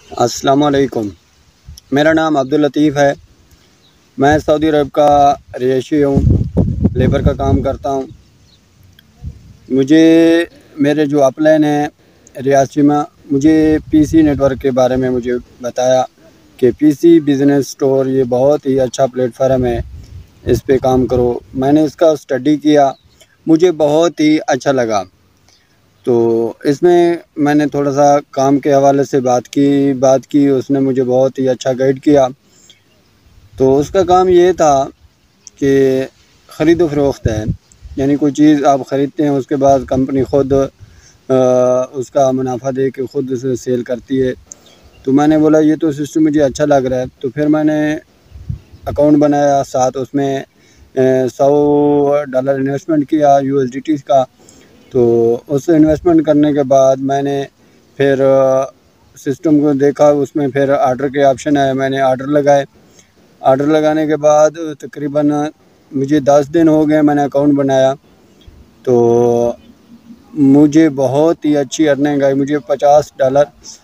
अस्सलाम वालेकुम। मेरा नाम अब्दुल लतीफ़ है। मैं सऊदी अरब का रिहायशी हूँ, लेबर का काम करता हूँ। मुझे मेरे जो अपलाइन है रियासी में, मुझे पीसी नेटवर्क के बारे में मुझे बताया कि पीसी बिज़नेस स्टोर ये बहुत ही अच्छा प्लेटफार्म है, इस पे काम करो। मैंने इसका स्टडी किया, मुझे बहुत ही अच्छा लगा। तो इसमें मैंने थोड़ा-सा काम के हवाले से बात की, उसने मुझे बहुत ही अच्छा गाइड किया। तो उसका काम ये था कि ख़रीद फ़रोख्त है, यानी कोई चीज़ आप ख़रीदते हैं, उसके बाद कंपनी ख़ुद उसका मुनाफ़ा दे के ख़ुद उसे सेल करती है। तो मैंने बोला ये तो सिस्टम मुझे अच्छा लग रहा है। तो फिर मैंने अकाउंट बनाया, साथ उसमें $100 इन्वेस्टमेंट किया USDT का। तो उस इन्वेस्टमेंट करने के बाद मैंने फिर सिस्टम को देखा, उसमें फिर ऑर्डर के ऑप्शन आए, मैंने ऑर्डर लगाए। ऑर्डर लगाने के बाद तकरीबन मुझे 10 दिन हो गए मैंने अकाउंट बनाया। तो मुझे बहुत ही अच्छी अर्निंग आई, मुझे $50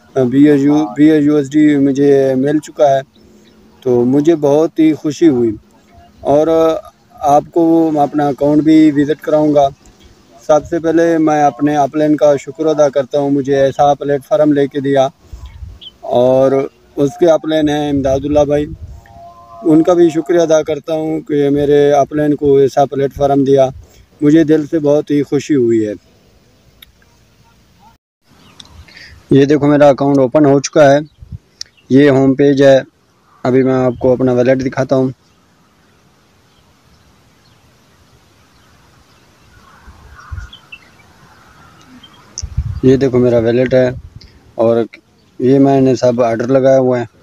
BSUSD मुझे मिल चुका है। तो मुझे बहुत ही खुशी हुई और आपको अपना अकाउंट भी विज़िट कराऊंगा। सबसे पहले मैं अपने अपलाइन का शुक्र अदा करता हूँ, मुझे ऐसा प्लेटफार्म लेके दिया। और उसके अपलाइन हैं इमदादुल्लाह भाई, उनका भी शुक्रिया अदा करता हूँ कि मेरे अपलाइन को ऐसा प्लेटफार्म दिया। मुझे दिल से बहुत ही खुशी हुई है। ये देखो मेरा अकाउंट ओपन हो चुका है, ये होम पेज है। अभी मैं आपको अपना वॉलेट दिखाता हूँ। ये देखो मेरा वॉलेट है और ये मैंने सब ऑर्डर लगाए हुए हैं।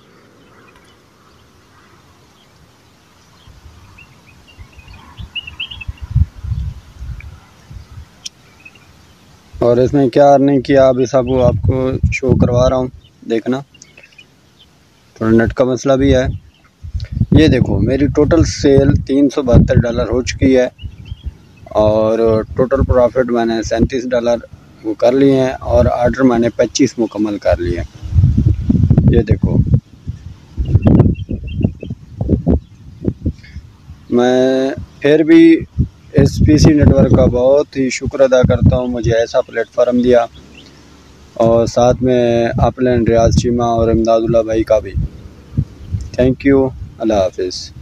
और इसमें क्या अर्निंग किया अभी सब आपको शो करवा रहा हूँ, देखना। थोड़ा नेट का मसला भी है। ये देखो मेरी टोटल सेल $372 हो चुकी है और टोटल प्रॉफिट मैंने $37 वो कर लिए हैं और ऑर्डर मैंने 25 मुकम्मल कर लिए हैं। ये देखो मैं फिर भी इस पीसी नेटवर्क का बहुत ही शुक्र अदा करता हूँ, मुझे ऐसा प्लेटफार्म दिया। और साथ में अपलाइन रियाज चीमा और इमदादुल्लाह भाई का भी थैंक यू। अल्लाह हाफिज़।